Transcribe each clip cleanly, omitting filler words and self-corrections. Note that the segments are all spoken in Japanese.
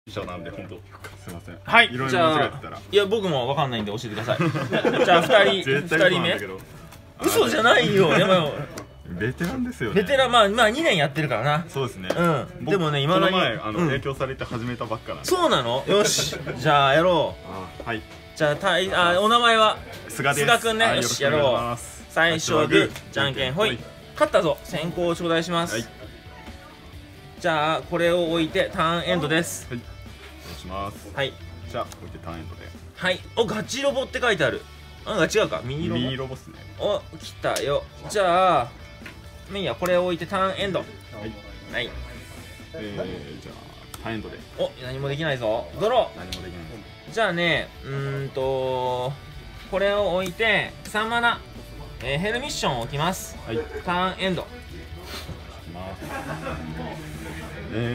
一緒なんで、本当すいません。 はい、 いろいろ間違えてたら。 いや、僕もわかんないんで教えてください。じゃあ、2人目。嘘じゃないよ。でも、 ベテランですよね。 ベテラン、まあ2年やってるからな。 そうですね。 うん。でもね、今の前、影響されて始めたばっかなんで。 そうなの？よし。じゃあ、やろう。はい。 じゃあ、お名前は菅です。 菅くんね。よし、やろう。最初はグー、じゃんけんほい。勝ったぞ。先行を頂戴します。じゃあ、これを置いてターンエンドです。 はい。お願いします。 はい。 じゃあ、置いてターンエンドで。 はい。お、ガチロボって書いてある。あ、違うか。ミニロボっすね。 お、来たよ。じゃあ、いいや、これを置いてターンエンド。はい。はい。 じゃあ、ターンエンドで。 お、何もできないぞ。ドロー。 何もできない。 じゃあね、これを置いて、3マナ、ヘルミッションを置きます。はい。ターンエンド。 じゃ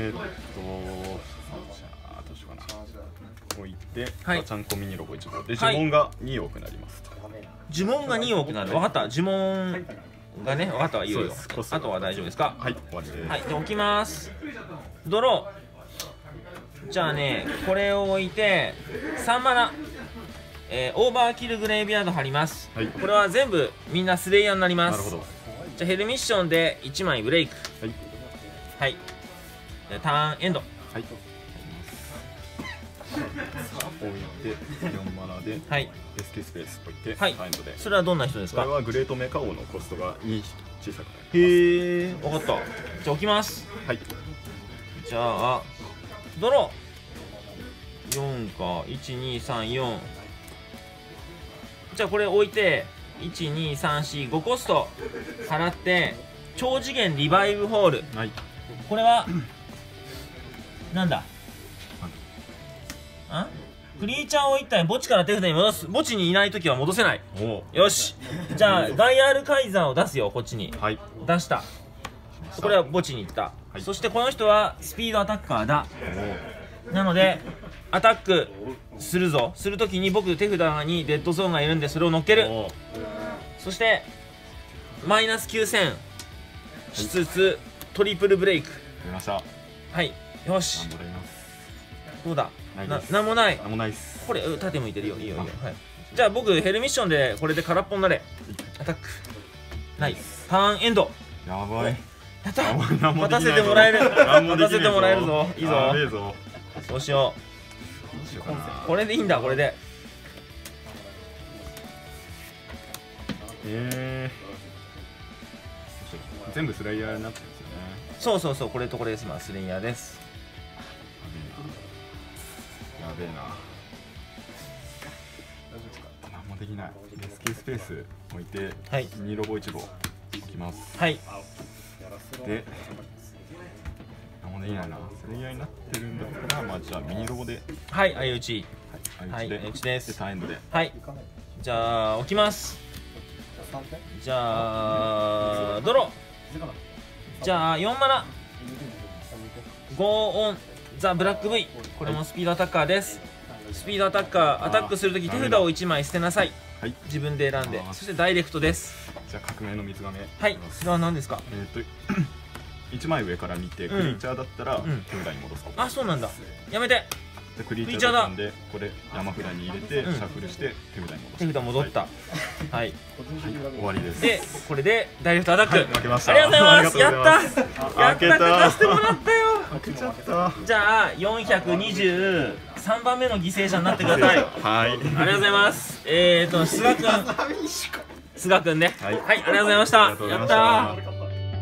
あ、どうしようかな。置いて、ガチャンコミニロボ1号で、呪文が2多くなります。 呪文が2多くなる。分かった。呪文がね、分かったわ、いいよ。あとは大丈夫ですか？ はい、終わりです。 はい、で、置きます。ドロー。じゃあね、これを置いて、3マナ、オーバーキルグレイビアード貼ります。はい、これは全部みんなスレイヤーになります。なるほど。じゃあヘルミッションで1枚ブレイク。はい。はい。でターンエンド。はい。 置いて4マナで、はい。レスキュースペース置いて、はい。ターンエンドで。 それはどんな人ですか？ これはグレートメカ王のコストが2小さくなります。 へえ、分かった。じゃあ置きます。はい。じゃあドロー。4か、1、2、3、4。じゃあこれ置いて、1、2、3、4、5コスト払って、超次元リバイブホール。はい。これは、なんだ？クリーチャーを1体墓地から手札に戻す。墓地にいないときは戻せない。よし。じゃあ、ガイアールカイザーを出すよ、こっちに。はい。出した。これは墓地に行った。そしてこの人はスピードアタッカーだ。なので、アタックするぞ。するときに僕手札にデッドゾーンがいるんでそれを乗っける。そしてマイナス9000しつつトリプルブレイク。 出ました。 はい。よし。どうだ？なんもない。 なんもないっす。 これ縦向いてるよ。いいよいいよ。はい。じゃあ僕ヘルミッションでこれで空っぽになれ。アタック。ナイス。ターンエンド。 やばい。 やった。待たせてもらえる。待たせてもらえるぞ。いいぞ。 やべえぞ。 そうしよう。これでいいんだ、これで。 全部スレイヤーになってるんですよね。 そうそうそう、これとこれです。今スレイヤーです。 やべえな。何もできない。レスキュースペース置いて、はい、2ロボ1号置きます。はい。で、何もできないな。スレイヤーになってるんだったら、まあじゃあミニロボで。 はい、相打ち。はい、相打ちです。ターンエンドで。はい。じゃあ置きます。じゃあドロー。じゃあ4マナ。ゴーオンザブラック V。これもスピードアタッカーです。スピードアタッカー、アタックするとき手札を1枚捨てなさい。はい。自分で選んで。そしてダイレクトです。 じゃあ革命の水がめ。 はい。それは何ですか ？1枚上から見てクリーチャーだったら手札に戻すこと。 あ、そうなんだ。やめて。 クリーチャーだったんでこれ山札に入れてシャッフルして手札に戻す。 手札戻った。はい。 終わりです。 でこれでダイレクトアタック。 負けました。 ありがとうございます。やった。やった。勝たせてもらったよ。 負けちゃった。 じゃあ423番目の犠牲者になってください。 はい。ありがとうございます。菅君ね。はい。ありがとうございました。やった。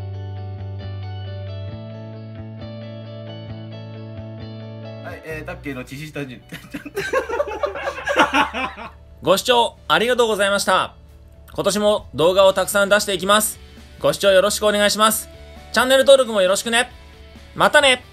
タッケーの知識たちご視聴ありがとうございました。今年も動画をたくさん出していきます。ご視聴よろしくお願いします。チャンネル登録もよろしくね。またね。